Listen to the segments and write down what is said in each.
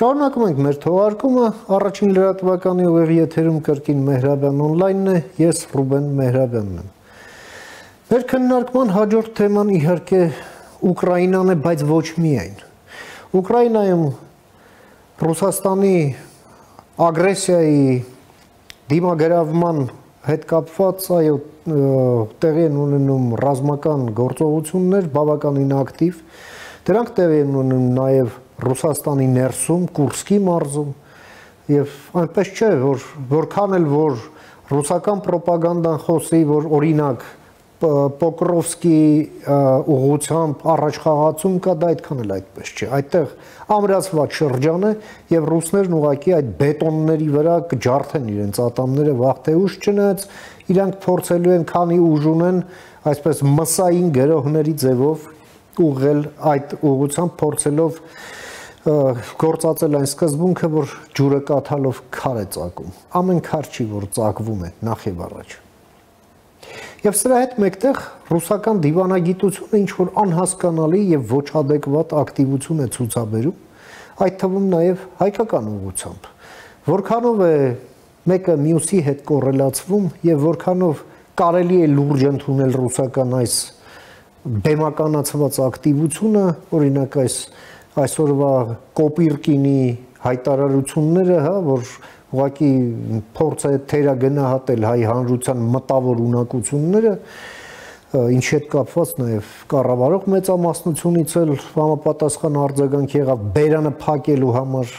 Շարունակում ենք մեր թողարկումը, առաջին լրատվականի ուղիղ եթերում կրկին Մեհրաբյան օնլայնն է, ես Ռուբեն Մեհրաբյանն եմ։ Մեր քննարկման հաջորդ թեման իհարկե Ուկրաինան է, բայց ոչ միայն։ Ուկրաինայում Ռուսաստանի ագրեսիայի դիմագրավման հետ կապված տեղի են ունենում ռազմական գործողություններ, բավականին ակտիվ, դրանք տեղի են ունենում նաև Ռուսաստանի ներսում, Կուրսկի մարզում, եւ այնպես չէ, որ որքան էլ որ ռուսական ռոպագանդան խոսի, որ օրինակ Պոկրովսկի ուղղությամբ առաջխաղացում կա, դա այդքան էլ այդպես չէ։ Այդտեղ ամրացված շրջան է եւ ռուսներն ուղղակի այդ բետոնների վրա կջարդեն իրենց ատամները վաղ թե ուշ, չնայած իրանք փորձելու են, քանի ուժ ունեն, այսպես մսային գրոհների ձևով ուղղել այդ ուղղությամբ, փորձելով գործածել այն սկզբունքը, որ ջուրը կաթալով քար է ծակում։ Ամեն քար չի, որ ծակվում է նախ եւ առաջ։ Եվ սրա հետ մեկտեղ ռուսական դիվանագիտությունը ինչ-որ անհասկանալի եւ ոչ adekvat ակտիվություն է ցուցաբերում, այդ թվում նաեւ հայկական ուղղությամբ։ Որքանով է մեկը մյուսի հետ կոռելացվում եւ որքանով կարելի է լուրջ ընդունել ռուսական այս բեմականացված ակտիվությունը, օրինակ այսօրվա Կոպիրկինի հայտարարությունները, հա, որ ուղղակի փորձ է թերագնահատել հայ հանրության մտավոր ունակությունները, ինչի հետ կապված նաև կառավարող մեծամասնությունից էլ համապատասխան արձագանք եղավ բերանը փակելու համար,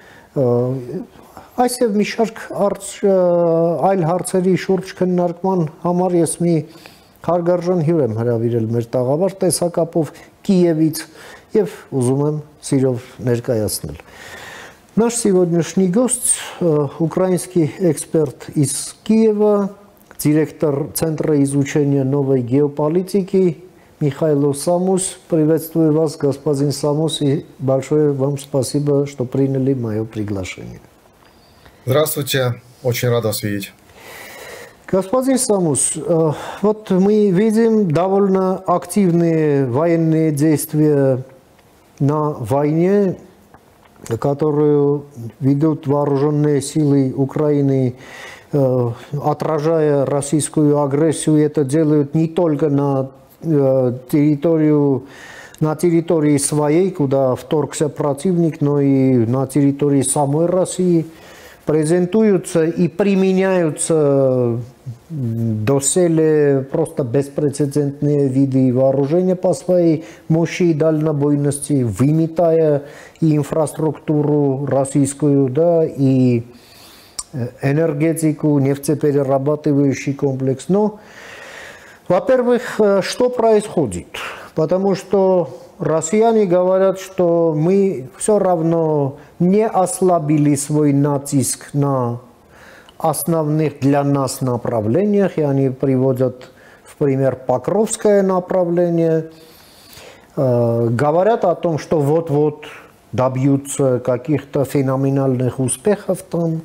այս եւ մի շարք այլ հարցերի շուրջ քննարկման համար ես մի հարգարժան հյուր եմ հրավիրել մեր տաղավար տեսակապով Կիևից եւ уզում եմ սիրով ներկայացնել. Наш сегодняшний гость украинский эксперт из Киева, директор Центра изучения новой геополитики Михаил Самус. Приветствую вас, господин Самус, и большое вам спасибо, что приняли мое приглашение. Здравствуйте, очень рад вас видеть. Господин Самус, вот мы видим довольно активные военные действия на войне, которую ведут вооруженные силы Украины, отражая российскую агрессию. Это делают не только на территории своей, куда вторгся противник, но и на территории самой России. Презентуются и применяются доселе просто беспрецедентные виды вооружения по своей мощи и дальнобойности, выметая и инфраструктуру российскую, да, и энергетику, нефтеперерабатывающий комплекс. Но, во-первых, что происходит? Потому что россияне говорят, что мы все равно не ослабили свой натиск на основных для нас направлениях, и они приводят в пример Покровское направление, говорят о том, что вот-вот добьются каких-то феноменальных успехов там.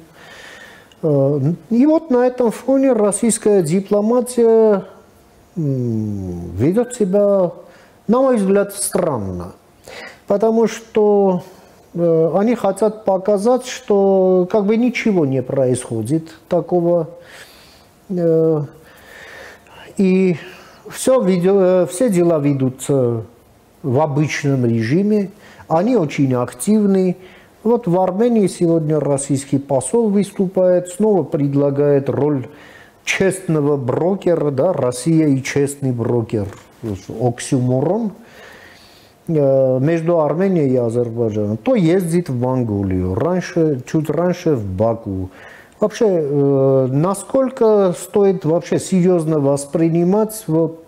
И вот на этом фоне российская дипломатия ведет себя, на мой взгляд, странно, потому что они хотят показать, что как бы ничего не происходит такого, и все дела ведутся в обычном режиме, они очень активны. Вот в Армении сегодня российский посол выступает, снова предлагает роль честного брокера, да, Россия и честный брокер, оксюморон, между Арменией и Азербайджаном. То ездит в Монголию, чуть раньше в Баку. Вообще, насколько стоит вообще серьезно воспринимать вот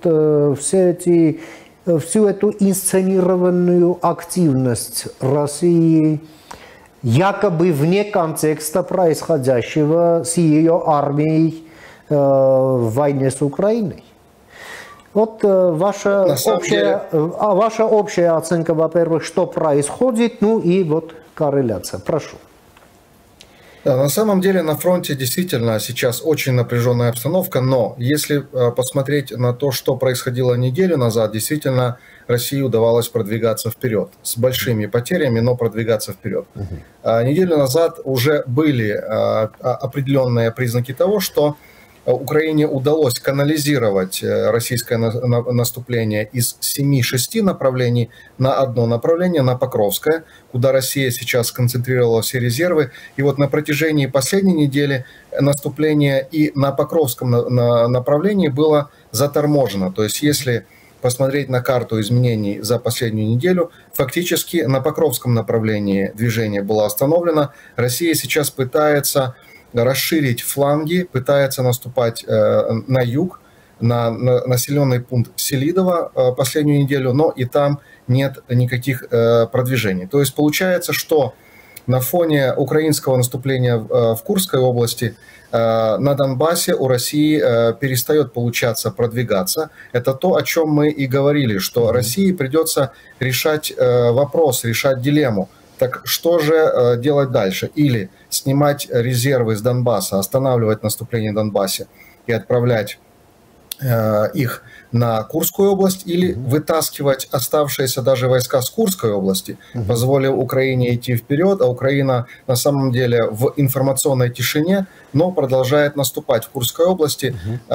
всю эту инсценированную активность России, якобы вне контекста происходящего с ее армией в войне с Украиной? Вот ваша общая оценка, во-первых, что происходит, ну и вот корреляция. Прошу. Да, на самом деле на фронте действительно сейчас очень напряженная обстановка, но если посмотреть на то, что происходило неделю назад, действительно России удавалось продвигаться вперед с большими потерями, но продвигаться вперед. Неделю назад уже были определенные признаки того, что Украине удалось канализировать российское наступление из 7-6 направлений на одно направление, на Покровское, куда Россия сейчас сконцентрировала все резервы. И вот на протяжении последней недели наступление и на Покровском направлении было заторможено. То есть если посмотреть на карту изменений за последнюю неделю, фактически на Покровском направлении движение было остановлено. Россия сейчас пытается расширить фланги, пытается наступать на юг, на населенный пункт Селидово последнюю неделю, но и там нет никаких продвижений. То есть получается, что на фоне украинского наступления в Курской области на Донбассе у России перестает получаться продвигаться. Это то, о чем мы и говорили, что России придется решать вопрос, решать дилемму. Так что же делать дальше? Или снимать резервы с Донбасса, останавливать наступление в Донбассе и отправлять их на Курскую область, или вытаскивать оставшиеся даже войска с Курской области, позволив Украине идти вперед, а Украина на самом деле в информационной тишине, но продолжает наступать в Курской области.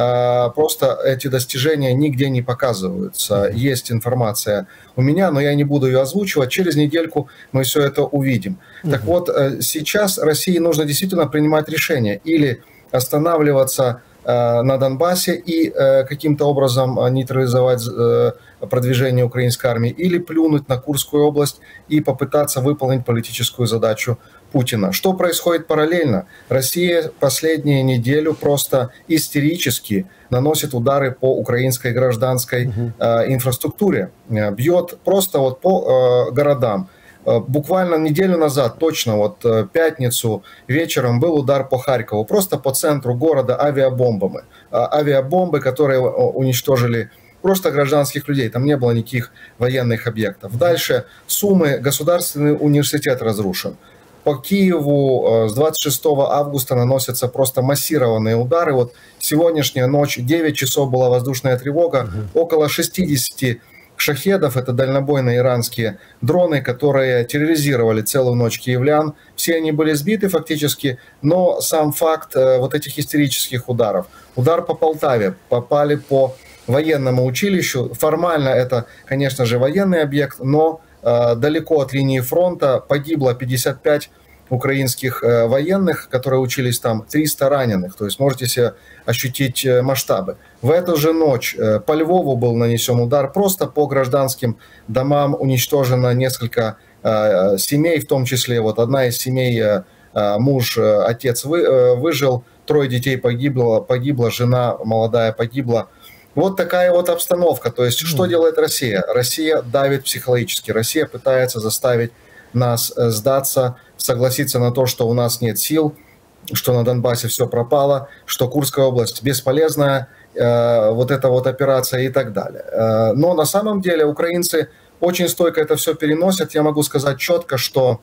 Просто эти достижения нигде не показываются. Есть информация у меня, но я не буду ее озвучивать. Через недельку мы все это увидим. Так вот, сейчас России нужно действительно принимать решение: или останавливаться на Донбассе и каким-то образом нейтрализовать продвижение украинской армии, или плюнуть на Курскую область и попытаться выполнить политическую задачу Путина. Что происходит параллельно? Россия последнюю неделю просто истерически наносит удары по украинской гражданской инфраструктуре, бьет просто вот по городам. Буквально неделю назад, точно вот пятницу вечером, был удар по Харькову, просто по центру города авиабомбами. Авиабомбы, которые уничтожили просто гражданских людей, там не было никаких военных объектов. Дальше Сумы, государственный университет разрушен. По Киеву с 26 августа наносятся просто массированные удары. Вот сегодняшняя ночь, 9 часов была воздушная тревога, около 60 шахедов, это дальнобойные иранские дроны, которые терроризировали целую ночь киевлян. Все они были сбиты фактически, но сам факт вот этих истерических ударов. Удар по Полтаве, попали по военному училищу. Формально это, конечно же, военный объект, но далеко от линии фронта. Погибло 55 украинских военных, которые учились там, 300 раненых. То есть можете себе ощутить масштабы. В эту же ночь по Львову был нанесен удар, просто по гражданским домам уничтожено несколько семей, в том числе вот одна из семей, муж, отец выжил, 3 детей погибло, жена молодая погибла. Вот такая вот обстановка. То есть что делает Россия? Россия давит психологически. Россия пытается заставить нас сдаться, согласиться на то, что у нас нет сил, что на Донбассе все пропало, что Курская область бесполезная, вот эта вот операция и так далее. Но на самом деле украинцы очень стойко это все переносят. Я могу сказать четко, что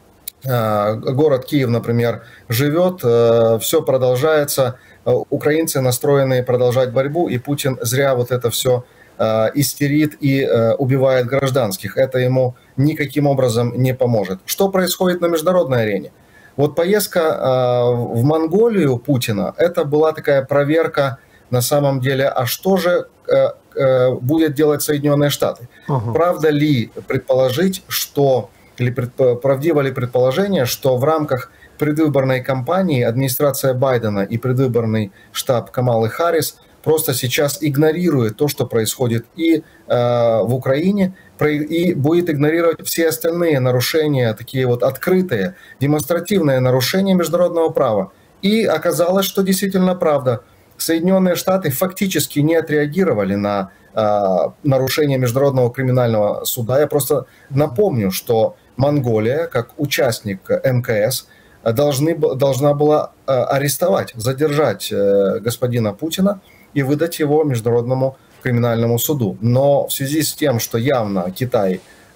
город Киев, например, живет, все продолжается, украинцы настроены продолжать борьбу, и Путин зря вот это все истерит и убивает гражданских. Это ему никаким образом не поможет. Что происходит на международной арене? Вот поездка в Монголию Путина, это была такая проверка на самом деле, а что же будет делать Соединенные Штаты? Правда ли предположить, что, или правдиво ли предположение, что в рамках предвыборной кампании администрация Байдена и предвыборный штаб Камалы Харрис просто сейчас игнорирует то, что происходит и в Украине, и будет игнорировать все остальные нарушения, такие вот открытые, демонстративные нарушения международного права. И оказалось, что действительно правда. Соединенные Штаты фактически не отреагировали на нарушение Международного криминального суда. Я просто напомню, что Монголия, как участник МКС, должна была арестовать, задержать господина Путина и выдать его Международному криминальному суду. Но в связи с тем, что явно Китай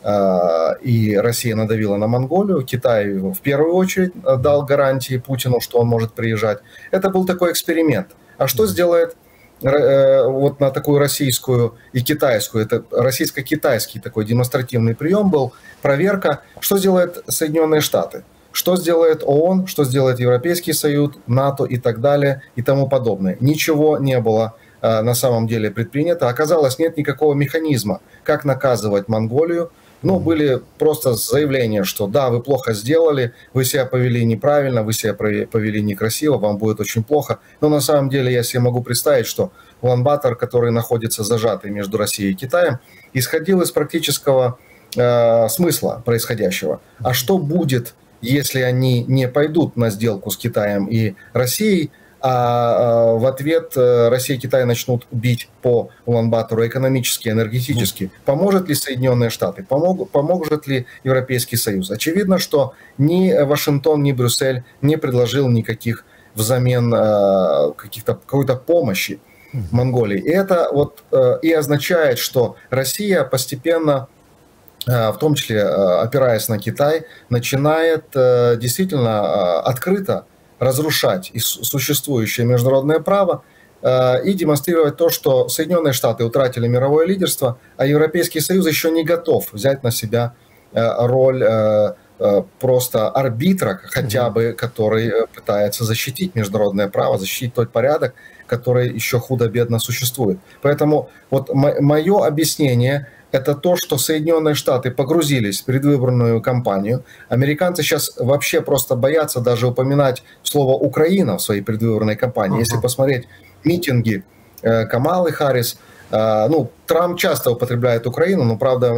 и Россия надавила на Монголию, Китай в первую очередь дал гарантии Путину, что он может приезжать. Это был такой эксперимент. А что сделает вот на такую российскую и китайскую, это российско-китайский такой демонстративный прием был, проверка, что сделают Соединенные Штаты, что сделает ООН, что сделает Европейский Союз, НАТО и так далее и тому подобное. Ничего не было на самом деле предпринято. Оказалось, нет никакого механизма, как наказывать Монголию. Ну, были просто заявления, что да, вы плохо сделали, вы себя повели неправильно, вы себя повели некрасиво, вам будет очень плохо. Но на самом деле я себе могу представить, что Улан-Батор, который находится зажатый между Россией и Китаем, исходил из практического смысла происходящего. А что будет, если они не пойдут на сделку с Китаем и Россией, а в ответ Россия и Китай начнут бить по Улан-Батору экономически, энергетически? Поможет ли Соединенные Штаты? Поможет ли Европейский Союз? Очевидно, что ни Вашингтон, ни Брюссель не предложил никаких взамен какой-то помощи Монголии. И это вот и означает, что Россия постепенно, в том числе опираясь на Китай, начинает действительно открыто разрушать существующее международное право и демонстрировать то, что Соединенные Штаты утратили мировое лидерство, а Европейский Союз еще не готов взять на себя роль просто арбитра, хотя бы, который пытается защитить международное право, защитить тот порядок, который еще худо-бедно существует. Поэтому вот мое объяснение – это то, что Соединенные Штаты погрузились в предвыборную кампанию. Американцы сейчас вообще просто боятся даже упоминать слово «Украина» в своей предвыборной кампании. Если посмотреть митинги Камалы Харрис, ну, Трамп часто употребляет Украину, но, правда,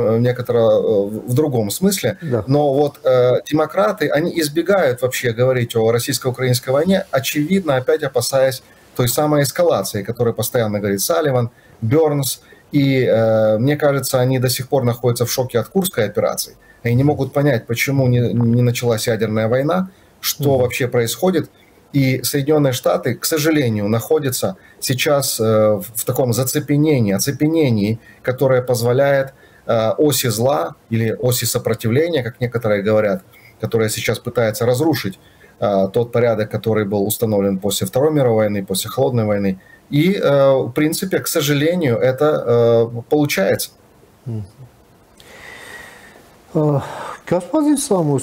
в другом смысле. Да. Но вот демократы, они избегают вообще говорить о российско-украинской войне, очевидно, опять опасаясь той самой эскалации, которую постоянно говорит Салливан, Бернс. И мне кажется, они до сих пор находятся в шоке от Курской операции. Они не могут понять, почему не началась ядерная война, что вообще происходит. И Соединенные Штаты, к сожалению, находятся сейчас в таком оцепенении, которое позволяет оси зла или оси сопротивления, как некоторые говорят, которая сейчас пытается разрушить тот порядок, который был установлен после Второй мировой войны, после Холодной войны. И, в принципе, к сожалению, это получается. Господин Самус,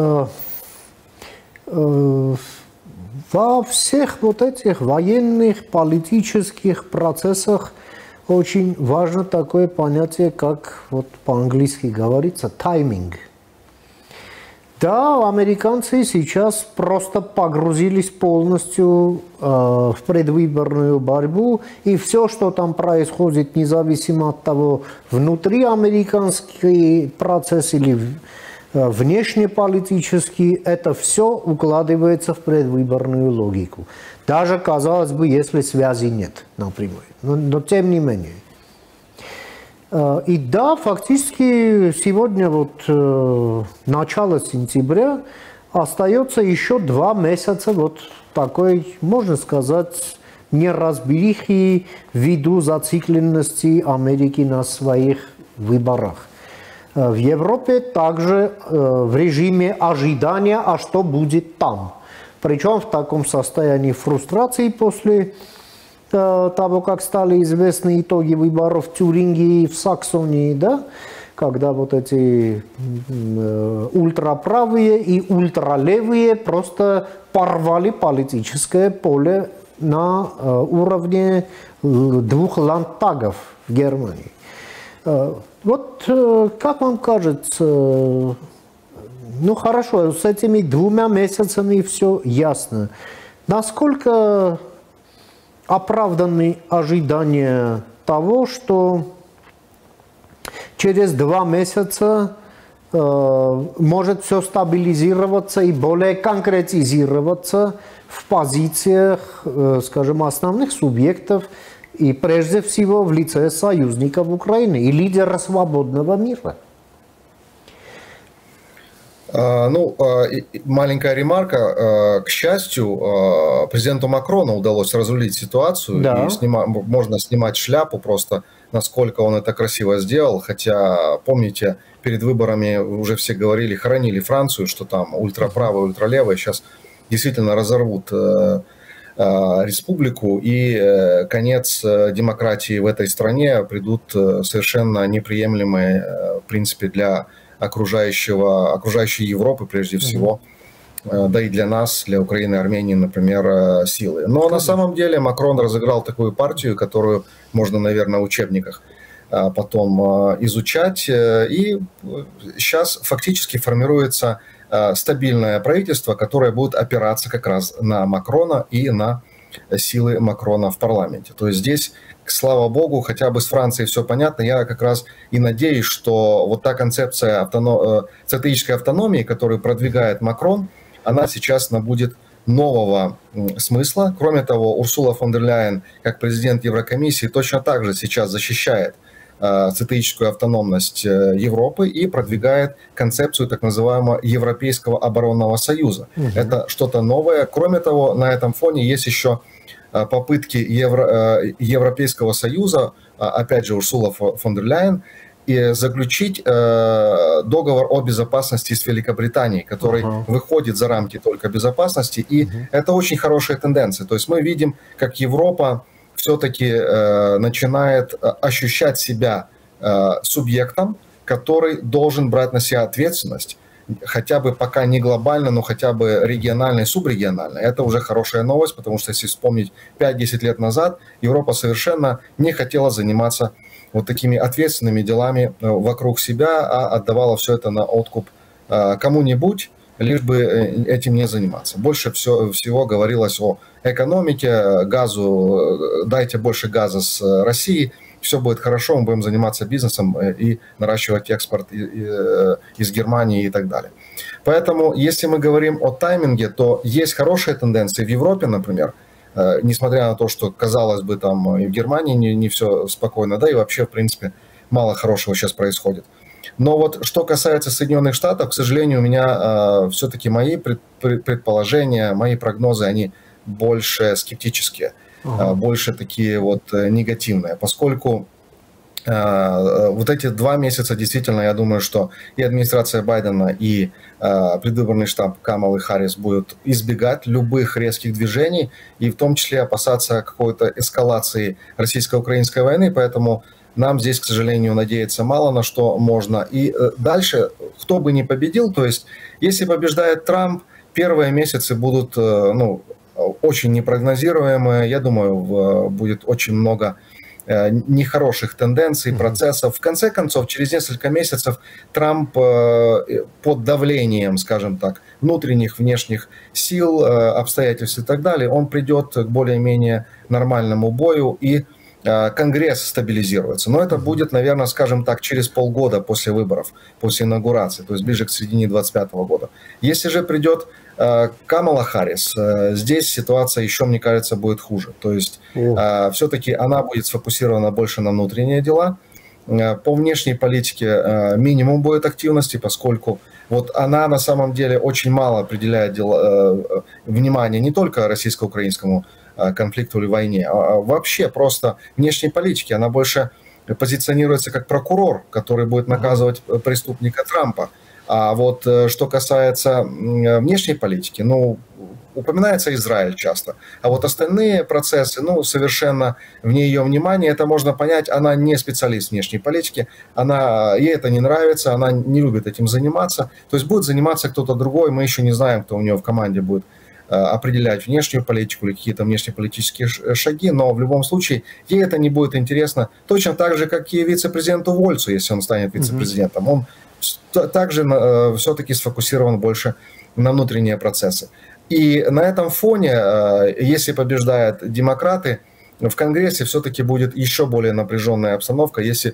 во всех вот этих военных, политических процессах очень важно такое понятие, как вот по-английски говорится, тайминг. Да, американцы сейчас просто погрузились полностью в предвыборную борьбу, и все, что там происходит, независимо от того, внутриамериканский процесс или внешнеполитический, это все укладывается в предвыборную логику. Даже, казалось бы, если связи нет напрямую, но тем не менее. И да, фактически сегодня вот начало сентября остается еще 2 месяца вот такой, можно сказать, неразберихи ввиду зацикленности Америки на своих выборах. В Европе также в режиме ожидания, а что будет там. Причем в таком состоянии фрустрации после того, как стали известны итоги выборов в Тюрингии и в Саксонии, да, когда вот эти ультраправые и ультралевые просто порвали политическое поле на уровне 2 ландтагов в Германии. Вот как вам кажется, ну хорошо, с этими 2 месяцами все ясно. Насколько оправданы ожидания того, что через 2 месяца может все стабилизироваться и более конкретизироваться в позициях, скажем, основных субъектов и прежде всего в лице союзников Украины и лидера свободного мира? Ну, маленькая ремарка. К счастью, президенту Макрону удалось разрулить ситуацию. Да. И можно снимать шляпу просто насколько он это красиво сделал, хотя, помните, перед выборами уже все говорили, хоронили Францию, что там ультраправые, ультралевые сейчас действительно разорвут республику, и конец демократии в этой стране придут совершенно неприемлемые, в принципе, для окружающей Европы, прежде всего, да и для нас, для Украины и Армении, например, силы. Но на самом деле Макрон разыграл такую партию, которую можно, наверное, в учебниках потом изучать, и сейчас фактически формируется стабильное правительство, которое будет опираться как раз на Макрона и на силы Макрона в парламенте. То есть здесь, слава богу, хотя бы с Францией все понятно. Я как раз и надеюсь, что вот та концепция стратегической автономии, которую продвигает Макрон, она сейчас набудет нового смысла. Кроме того, Урсула фон дер Ляйен, как президент Еврокомиссии, точно так же сейчас защищает стратегическую автономность Европы и продвигает концепцию так называемого Европейского оборонного союза. Это что-то новое. Кроме того, на этом фоне есть еще попытки Европейского союза, опять же Урсула фон дер Ляйен, и заключить договор о безопасности с Великобританией, который выходит за рамки только безопасности, и это очень хорошая тенденция. То есть мы видим, как Европа все-таки начинает ощущать себя субъектом, который должен брать на себя ответственность, хотя бы пока не глобально, но хотя бы регионально и субрегионально. Это уже хорошая новость, потому что если вспомнить 5-10 лет назад, Европа совершенно не хотела заниматься вот такими ответственными делами вокруг себя, а отдавала все это на откуп кому-нибудь, лишь бы этим не заниматься. Больше всего говорилось о экономике, газу, дайте больше газа с России, все будет хорошо, мы будем заниматься бизнесом и наращивать экспорт из Германии и так далее. Поэтому, если мы говорим о тайминге, то есть хорошие тенденции в Европе, например, несмотря на то, что, казалось бы, там и в Германии не все спокойно, да и вообще, в принципе, мало хорошего сейчас происходит. Но вот что касается Соединенных Штатов, к сожалению, у меня все-таки мои предположения, мои прогнозы, они больше скептические, больше такие вот негативные, поскольку вот эти 2 месяца действительно, я думаю, что и администрация Байдена, и предвыборный штаб Камалы Харрис будут избегать любых резких движений, и в том числе опасаться какой-то эскалации российско-украинской войны, поэтому нам здесь, к сожалению, надеяться мало на что можно. И дальше, кто бы ни победил, то есть если побеждает Трамп, первые месяцы будут очень непрогнозируемые, я думаю, будет очень много нехороших тенденций, процессов. В конце концов, через несколько месяцев Трамп под давлением, скажем так, внутренних, внешних сил, обстоятельств и так далее, он придет к более-менее нормальному бою, и Конгресс стабилизируется. Но это будет, наверное, скажем так, через полгода после выборов, после инаугурации, то есть ближе к середине 2025 года. Если же придет Камала Харрис, здесь ситуация еще, мне кажется, будет хуже. То есть все-таки она будет сфокусирована больше на внутренние дела. По внешней политике минимум будет активности, поскольку вот она на самом деле очень мало определяет внимание не только российско-украинскому конфликту или войне, а вообще просто внешней политики. Она больше позиционируется как прокурор, который будет наказывать преступника Трампа. А вот что касается внешней политики, упоминается Израиль часто. А вот остальные процессы, совершенно вне ее внимания, это можно понять, она не специалист внешней политики, ей это не нравится, она не любит этим заниматься. То есть будет заниматься кто-то другой, мы еще не знаем, кто у нее в команде будет определять внешнюю политику или какие-то внешнеполитические шаги, но в любом случае ей это не будет интересно, точно так же, как и вице-президенту Вольцу, если он станет вице-президентом. Он также все-таки сфокусирован больше на внутренние процессы. И на этом фоне, если побеждают демократы, в Конгрессе все-таки будет еще более напряженная обстановка, если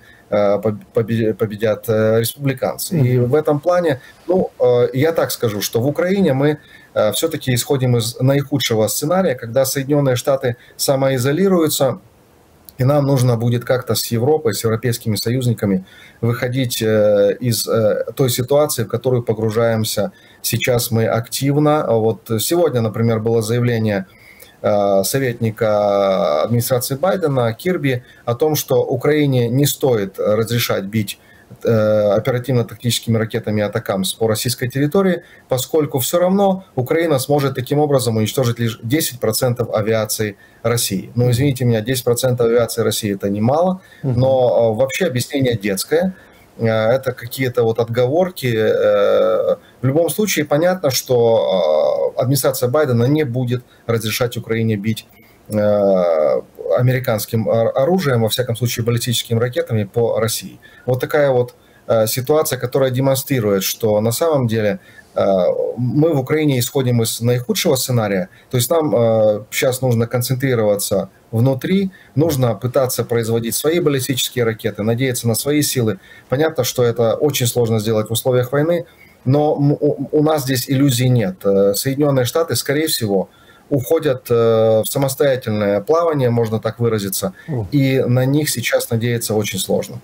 победят республиканцы. И в этом плане, я так скажу, что в Украине мы все-таки исходим из наихудшего сценария, когда Соединенные Штаты самоизолируются, и нам нужно будет как-то с Европой, с европейскими союзниками выходить из той ситуации, в которую погружаемся сейчас мы активно. Вот сегодня, например, было заявление советника администрации Байдена Кирби о том, что Украине не стоит разрешать бить оперативно-тактическими ракетами «Атакамс» по российской территории, поскольку все равно Украина сможет таким образом уничтожить лишь 10% авиации России. Ну, извините меня, 10% авиации России – это немало, но вообще объяснение детское. Это какие-то вот отговорки. В любом случае понятно, что администрация Байдена не будет разрешать Украине бить американским оружием, во всяком случае баллистическими ракетами по России. Вот такая вот ситуация, которая демонстрирует, что на самом деле мы в Украине исходим из наихудшего сценария. То есть нам сейчас нужно концентрироваться внутри, нужно пытаться производить свои баллистические ракеты, надеяться на свои силы. Понятно, что это очень сложно сделать в условиях войны, но у нас здесь иллюзий нет. Соединенные Штаты, скорее всего, уходят в самостоятельное плавание, можно так выразиться, и на них сейчас надеяться очень сложно.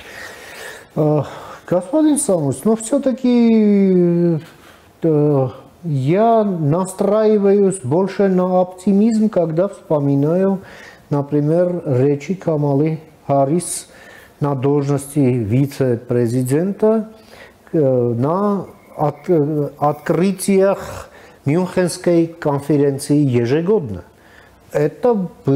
Господин Самус, но все-таки я настраиваюсь больше на оптимизм, когда вспоминаю, например, речи Камалы Харрис на должности вице-президента на открытиях Мюнхенской конференции ежегодно. Это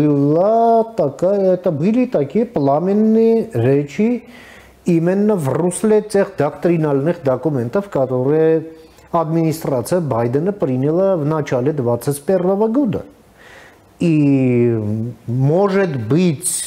были такие пламенные речи именно в русле тех доктринальных документов, которые администрация Байдена приняла в начале 2021 года. И, может быть,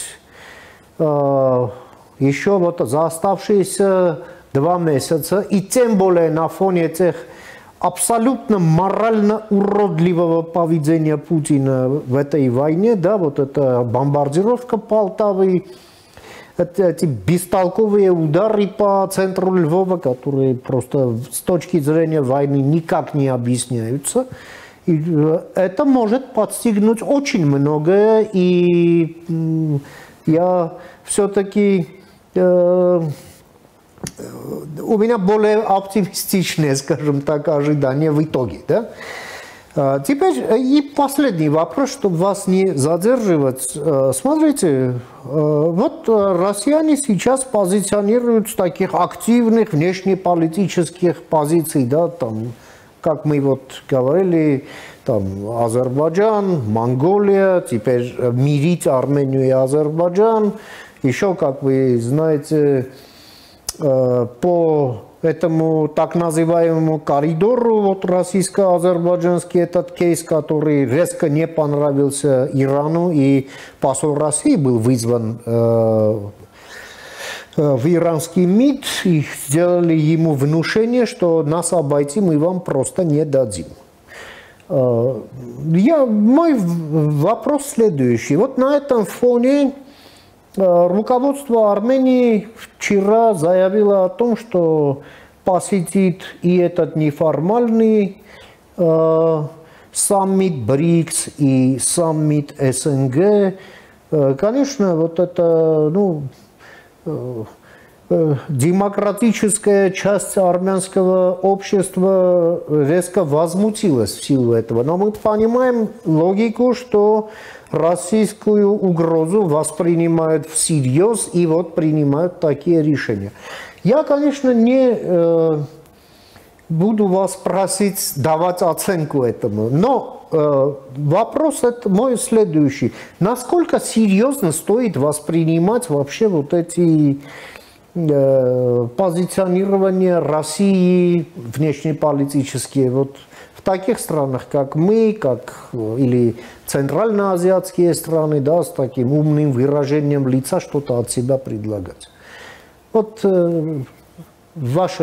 еще вот за оставшиеся 2 месяца, и тем более на фоне тех абсолютно морально уродливого поведения Путина в этой войне, да, вот эта бомбардировка Полтавы, эти бестолковые удары по центру Львова, которые просто с точки зрения войны никак не объясняются. И это может подстегнуть очень многое, и я все-таки... У меня более оптимистичные, скажем так, ожидания в итоге. Да? Теперь и последний вопрос, чтобы вас не задерживать. Смотрите, вот россияне сейчас позиционируют с таких активных внешнеполитических позиций, да, там, как мы вот говорили, там, Азербайджан, Монголия, теперь мирить Армению и Азербайджан. Еще, как вы знаете, по этому так называемому коридору вот российско-азербайджанский этот кейс, который резко не понравился Ирану, и посол России был вызван в иранский МИД, и сделали ему внушение, что нас обойти мы вам просто не дадим. Мой вопрос следующий. Вот на этом фоне руководство Армении вчера заявило о том, что посетит и этот неформальный саммит БРИКС и саммит СНГ. Конечно, вот это, демократическая часть армянского общества резко возмутилась в силу этого. Но мы понимаем логику, что российскую угрозу воспринимают всерьез и вот принимают такие решения. Я, конечно, не буду вас просить давать оценку этому, но вопрос мой следующий. Насколько серьезно стоит воспринимать вообще вот эти позиционирования России внешнеполитические вот в таких странах, как мы, или центральноазиатские страны, да, с таким умным выражением лица что-то от себя предлагать. Вот ваш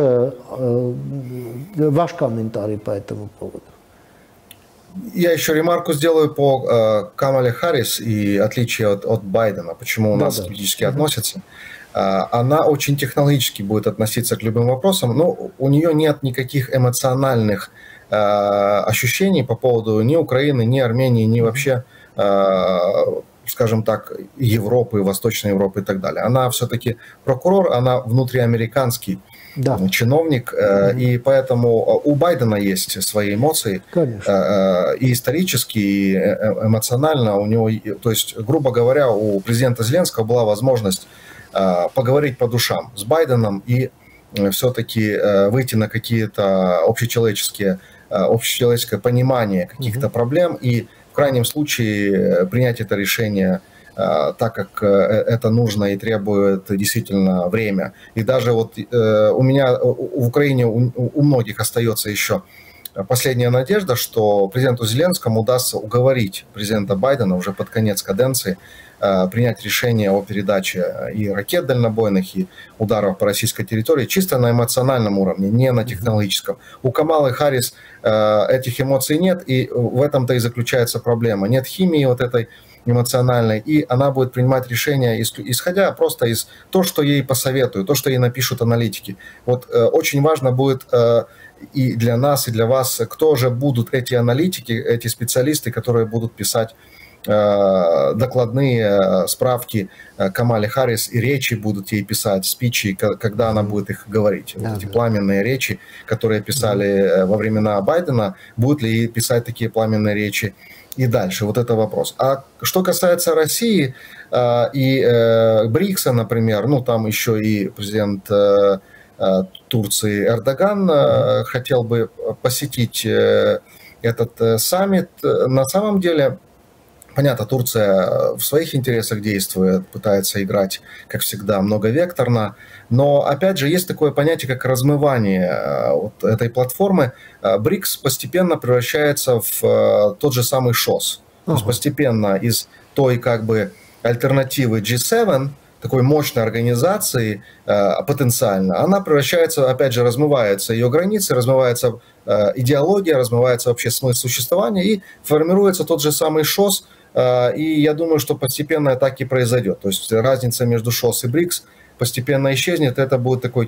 комментарий по этому поводу. Я еще ремарку сделаю по Камале Харрис и отличие от Байдена, почему у нас скептически относятся. Она очень технологически будет относиться к любым вопросам, но у нее нет никаких эмоциональных ощущений по поводу ни Украины, ни Армении, ни вообще, скажем так, Европы, Восточной Европы и так далее. Она все-таки прокурор, она внутриамериканский чиновник, и поэтому у Байдена есть свои эмоции, и исторически, и эмоционально у него, то есть, грубо говоря, у президента Зеленского была возможность поговорить по душам с Байденом и все-таки выйти на какие-то общечеловеческое понимание каких-то проблем и в крайнем случае принять это решение так, как это нужно и требует действительно время. И даже вот у меня в Украине у многих остается еще последняя надежда, что президенту Зеленскому удастся уговорить президента Байдена уже под конец каденции принять решение о передаче и ракет дальнобойных, и ударов по российской территории чисто на эмоциональном уровне, не на технологическом. У Камалы Харрис этих эмоций нет, и в этом-то и заключается проблема. Нет химии вот этой эмоциональной, и она будет принимать решения, исходя просто из того, что ей посоветуют, то, что ей напишут аналитики. Вот очень важно будет и для нас, и для вас, кто же будут эти аналитики, эти специалисты, которые будут писать докладные справки Камале Харрис, и речи будут ей писать, спичи, когда она будет их говорить. Вот эти пламенные речи, которые писали во времена Байдена, будут ли ей писать такие пламенные речи и дальше? Вот это вопрос. А что касается России и БРИКСа, например, ну там еще и президент Турции Эрдоган хотел бы посетить этот саммит. На самом деле, понятно, Турция в своих интересах действует, пытается играть, как всегда, многовекторно, но, опять же, есть такое понятие, как размывание вот этой платформы. БРИКС постепенно превращается в тот же самый ШОС. То есть постепенно из той как бы альтернативы G7, такой мощной организации потенциально, она превращается, опять же, размываются ее границы, размывается идеология, размывается вообще смысл существования, и формируется тот же самый ШОС. И я думаю, что постепенно так и произойдет. То есть разница между ШОС и БРИКС постепенно исчезнет. Это будет такой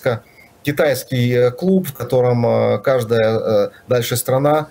китайский клуб, в котором каждая дальше страна,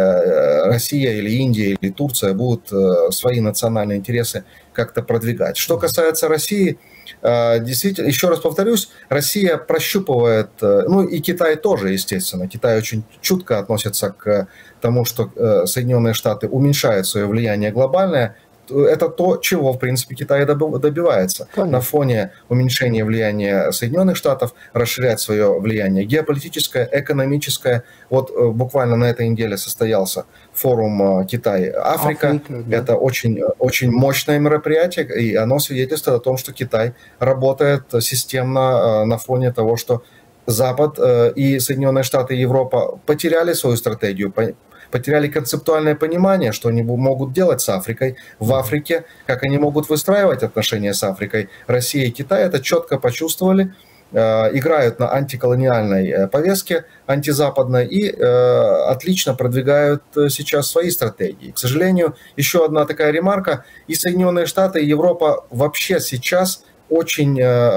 Россия или Индия или Турция, будут свои национальные интересы как-то продвигать. Что касается России, действительно, еще раз повторюсь, Россия прощупывает, ну и Китай тоже, естественно. Китай очень чутко относится к тому, что Соединенные Штаты уменьшают свое влияние глобальное. Это то, чего, в принципе, Китай добивается. Конечно. На фоне уменьшения влияния Соединенных Штатов расширять свое влияние геополитическое, экономическое. Вот буквально на этой неделе состоялся форум Китай-Африка. Да. Это очень, очень мощное мероприятие, и оно свидетельствует о том, что Китай работает системно на фоне того, что Запад и Соединенные Штаты и Европа потеряли свою стратегию, потеряли концептуальное понимание, что они могут делать с Африкой, в Африке, как они могут выстраивать отношения с Африкой. Россия и Китай это четко почувствовали, играют на антиколониальной повестке, антизападной, и отлично продвигают сейчас свои стратегии. К сожалению, еще одна такая ремарка, и Соединенные Штаты, и Европа вообще сейчас очень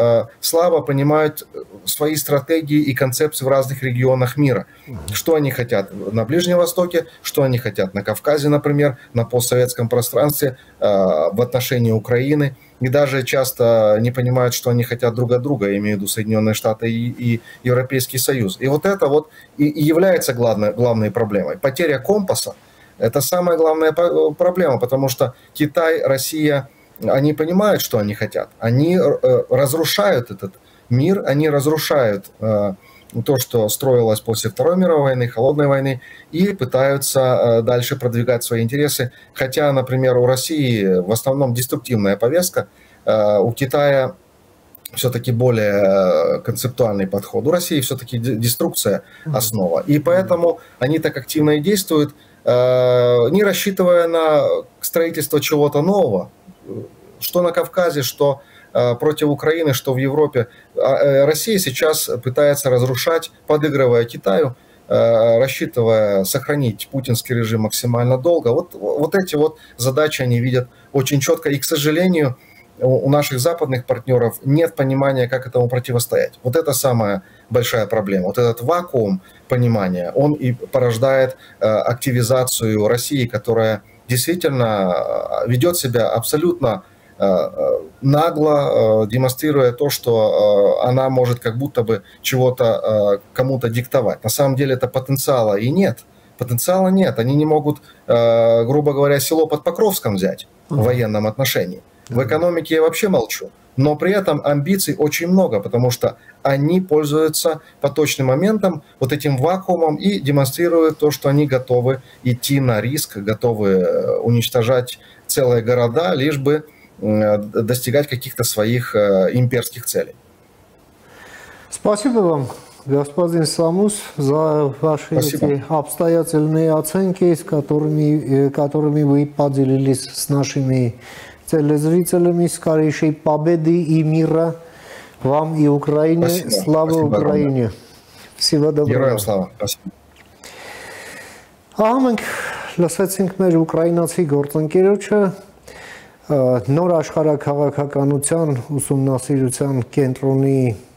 слабо понимают свои стратегии и концепции в разных регионах мира. Что они хотят на Ближнем Востоке, что они хотят на Кавказе, например, на постсоветском пространстве, в отношении Украины. И даже часто не понимают, что они хотят друг от друга, я имею в виду Соединенные Штаты и Европейский Союз. И вот это вот и является главной проблемой. Потеря компаса – это самая главная проблема, потому что Китай, Россия – они понимают, что они хотят. Они разрушают этот мир, они разрушают то, что строилось после Второй мировой войны, Холодной войны, и пытаются дальше продвигать свои интересы. Хотя, например, у России в основном деструктивная повестка, у Китая все-таки более концептуальный подход. У России все-таки деструкция основа. И поэтому они так активно и действуют, не рассчитывая на строительство чего-то нового, что на Кавказе, что против Украины, что в Европе. Россия сейчас пытается разрушать, подыгрывая Китаю, рассчитывая сохранить путинский режим максимально долго. Вот эти вот задачи они видят очень четко. И, к сожалению, у наших западных партнеров нет понимания, как этому противостоять. Вот это самая большая проблема. Вот этот вакуум понимания, он и порождает активизацию России, которая действительно ведет себя абсолютно нагло демонстрируя то, что она может как будто бы чего-то кому-то диктовать. На самом деле это потенциала и нет. Потенциала нет. Они не могут, грубо говоря, село под Покровском взять в военном отношении. В экономике я вообще молчу. Но при этом амбиций очень много, потому что они пользуются поточным моментом, вот этим вакуумом, и демонстрируют то, что они готовы идти на риск, готовы уничтожать целые города, лишь бы достигать каких-то своих имперских целей. Спасибо вам, господин Самус, за ваши эти обстоятельные оценки, с которыми вы поделились с нашими телезрителями. Скорейшей победы и мира вам и Украине. Спасибо. Слава Спасибо Украине. Огромное. Всего доброго. Героям слава. Спасибо. Մենք լսեցինք մեր ուկրաինացի գործընկերոջը նոր աշխարհաքաղաքականության ուսումնասիրության կենտրոնի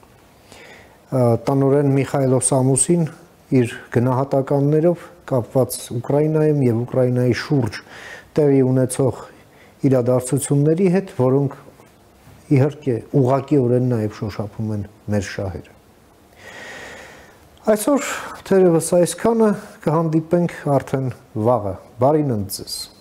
տնօրեն Միխայլո Սամուսին իր գնահատականներով կապված Ուկրաինայում եւ Ուկրաինայի շուրջ տեղի ունեցող իրադարձությունների հետ, որոնք իհարկե ուղղակիորեն նաեւ շոշափում են մեր շահերը։ Այսօր թերևս այսքանը, կհանդիպենք արդեն վաղը։ Բարին ընդ ձեզ։